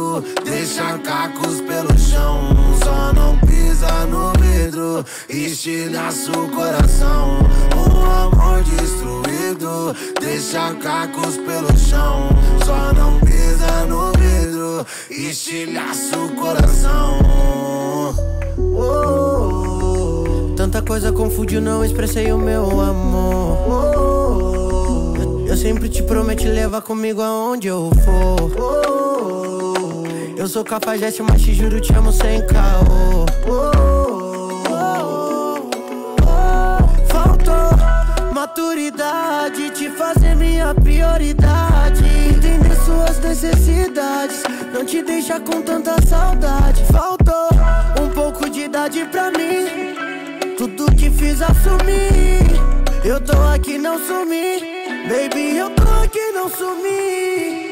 vidro, deixa cacos pelo chão. Só não pisa no vidro, estilhaça o coração. Um amor destruído, deixa cacos pelo chão. Só não pisa no vidro, estilhaça o coração. Tanta coisa confundiu, não expressei o meu amor. Eu sempre te prometi levar comigo aonde eu for. Eu sou cafajeste, mas te juro, te amo sem caô. Faltou maturidade, te fazer minha prioridade. Entender suas necessidades, não te deixar com tanta saudade. Faltou um pouco de idade pra mim, tudo que fiz assumir. Eu tô aqui, não sumi, baby, eu tô aqui, não sumi.